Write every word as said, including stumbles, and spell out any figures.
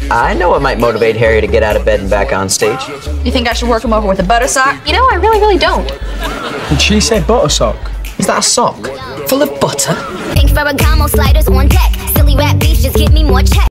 I know what might motivate Harry to get out of bed and back on stage. You think I should work him over with a Buttersock? You know, I really, really don't. Did she say Buttersock? Is that a sock full of butter? Pink Ferragamo sliders on deck. Silly rap beats just give me more check.